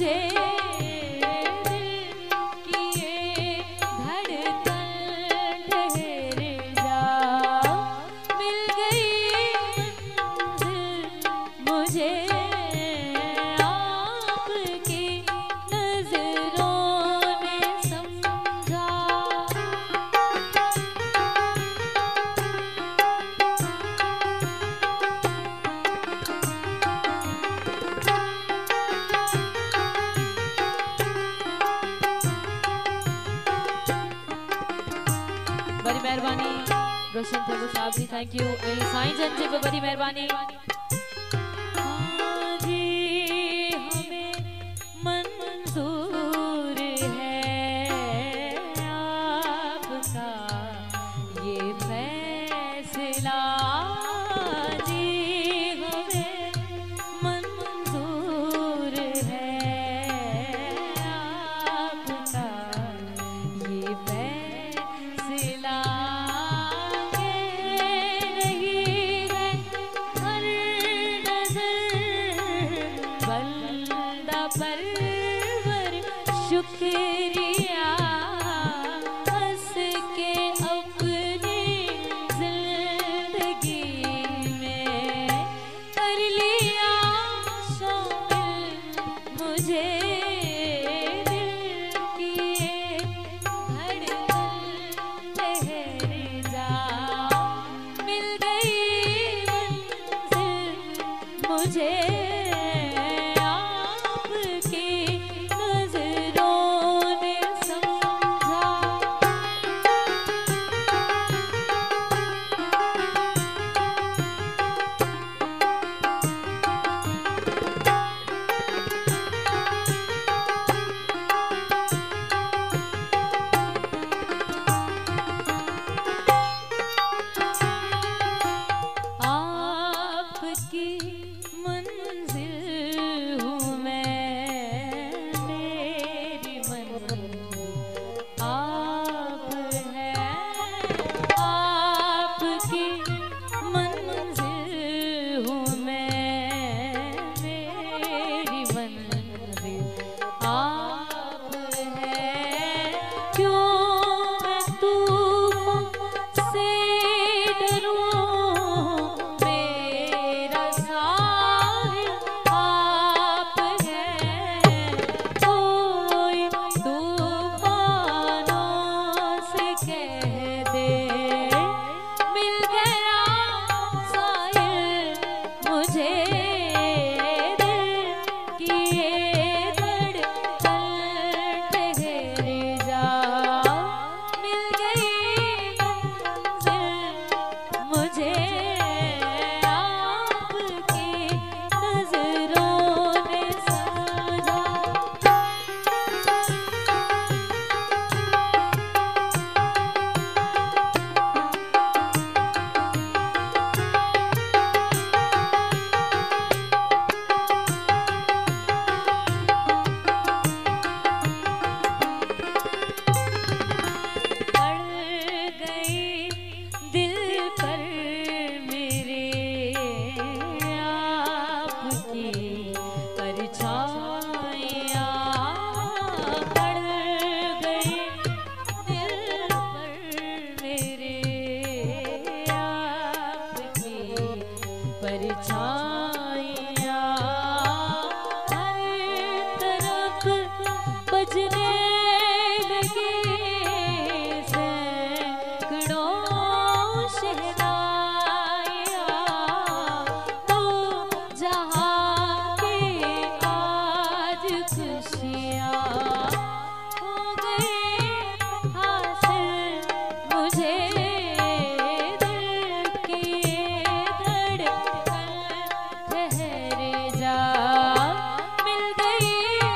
मुझे कि ये धड़कन ठहर जा, मिल गई मंजिल मुझे आपकी नजरों ने समझा। बड़ी मेहरबानी रोशन थे साहब जी, थैंक यू। साईं जन जी पे बड़ी मेहरबानी। हाँ जी हमें मंजूर है आपका ये फैसला, जी हमें मंजूर है आपका ये फैसला। परवर शुक्रिया हंस के अपनी जिंदगी में कर लिया शामिल मुझे, दिल की ये धड़कन ठहर जा, मिल गई मंजिल मुझे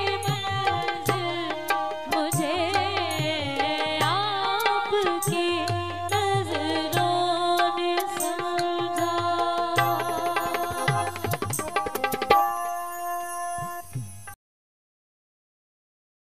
के